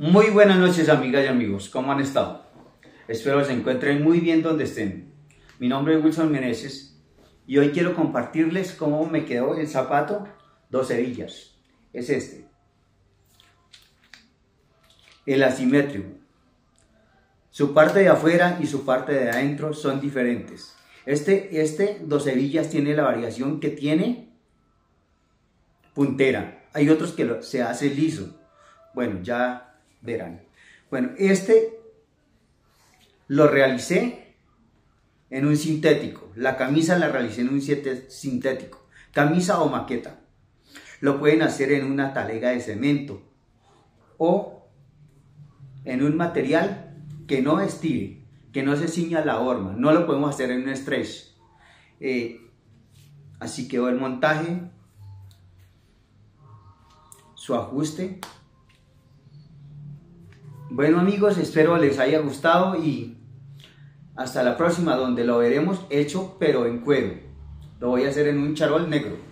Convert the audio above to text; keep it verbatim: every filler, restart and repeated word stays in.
Muy buenas noches, amigas y amigos, ¿cómo han estado? Espero se encuentren muy bien donde estén. Mi nombre es Wilson Meneses y hoy quiero compartirles cómo me quedó el zapato dos hebillas. Es este, el asimétrico. Su parte de afuera y su parte de adentro son diferentes. Este, este dos hebillas tiene la variación que tiene puntera. Hay otros que lo, se hace liso. Bueno, ya verán. Bueno, este lo realicé en un sintético. La camisa la realicé en un sintético. Camisa o maqueta. Lo pueden hacer en una talega de cemento o en un material que no estire, que no se ciña la horma. No lo podemos hacer en un stretch. Eh, así quedó el montaje, su ajuste. Bueno, amigos, espero les haya gustado y hasta la próxima, donde lo veremos hecho pero en cuero. Lo voy a hacer en un charol negro.